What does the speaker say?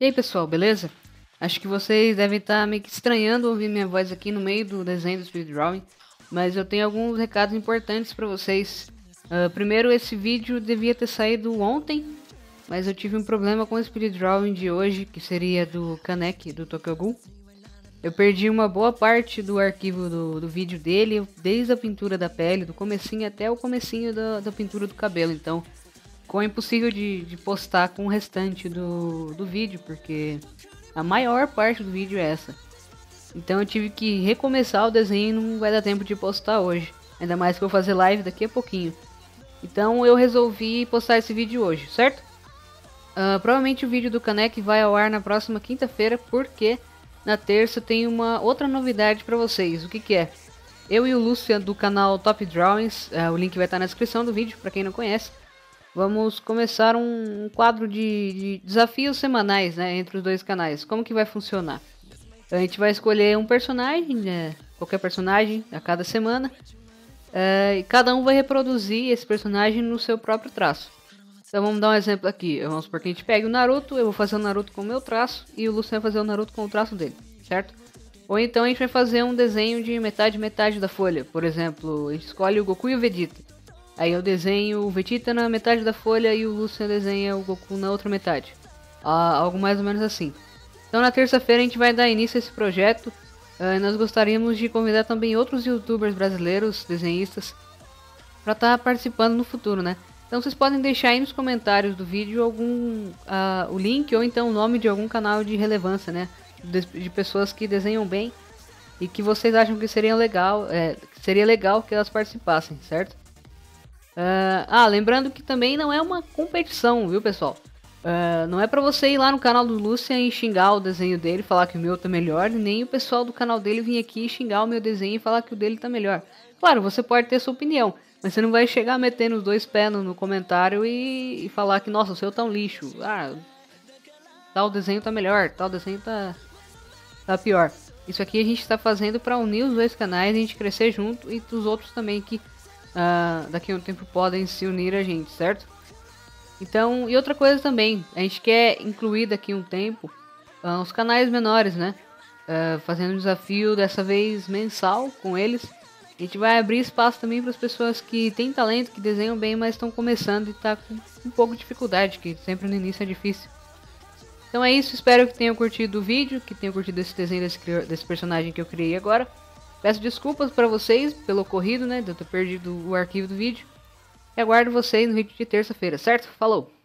E aí pessoal, beleza? Acho que vocês devem estar meio que estranhando ouvir minha voz aqui no meio do desenho do Speed Drawing, mas eu tenho alguns recados importantes para vocês. Primeiro, esse vídeo devia ter saído ontem, mas eu tive um problema com o Speed Drawing de hoje, que seria do Kaneki, do Tokyo Ghoul. Eu perdi uma boa parte do arquivo do vídeo dele, desde a pintura da pele, do comecinho até o comecinho da pintura do cabelo, então ficou impossível de postar com o restante do vídeo, porque a maior parte do vídeo é essa. Então eu tive que recomeçar o desenho e não vai dar tempo de postar hoje. Ainda mais que eu vou fazer live daqui a pouquinho. Então eu resolvi postar esse vídeo hoje, certo? Provavelmente o vídeo do Kaneki vai ao ar na próxima quinta-feira, porque na terça tem uma outra novidade para vocês. O que é? Eu e o Lucian do canal Top Drawings, o link vai estar na descrição do vídeo para quem não conhece. Vamos começar um quadro de desafios semanais, né, entre os dois canais. Como que vai funcionar? A gente vai escolher um personagem, né, qualquer personagem a cada semana, e cada um vai reproduzir esse personagem no seu próprio traço. Então vamos dar um exemplo aqui. Vamos supor que a gente pegue o Naruto, eu vou fazer o Naruto com o meu traço e o Luciano vai fazer o Naruto com o traço dele, certo? Ou então a gente vai fazer um desenho de metade da folha. Por exemplo, a gente escolhe o Goku e o Vegeta. Aí eu desenho o Vegeta na metade da folha e o Lucian desenha o Goku na outra metade. Algo mais ou menos assim. Então na terça-feira a gente vai dar início a esse projeto. Nós gostaríamos de convidar também outros youtubers brasileiros, desenhistas, para estar participando no futuro, né? Então vocês podem deixar aí nos comentários do vídeo o link ou então o nome de algum canal de relevância, né? De pessoas que desenham bem e que vocês acham que seria legal que elas participassem, certo? Lembrando que também não é uma competição, viu pessoal? Não é pra você ir lá no canal do Lucian e xingar o desenho dele, falar que o meu tá melhor, nem o pessoal do canal dele vir aqui xingar o meu desenho e falar que o dele tá melhor. Claro, você pode ter sua opinião, mas você não vai chegar metendo os dois pés no comentário e falar que, nossa, o seu tá um lixo. Tal desenho tá melhor, tal desenho tá pior. Isso aqui a gente tá fazendo pra unir os dois canais, a gente crescer junto e os outros também que daqui a um tempo podem se unir a gente, certo? Então, e outra coisa também, a gente quer incluir daqui a um tempo os canais menores, né? Fazendo um desafio dessa vez mensal com eles. A gente vai abrir espaço também para as pessoas que têm talento, que desenham bem, mas estão começando e tá com um pouco de dificuldade, que sempre no início é difícil. Então é isso, espero que tenham curtido o vídeo, que tenham curtido esse desenho desse personagem que eu criei agora. Peço desculpas para vocês pelo ocorrido, né, de eu ter perdido o arquivo do vídeo. E aguardo vocês no vídeo de terça-feira, certo? Falou!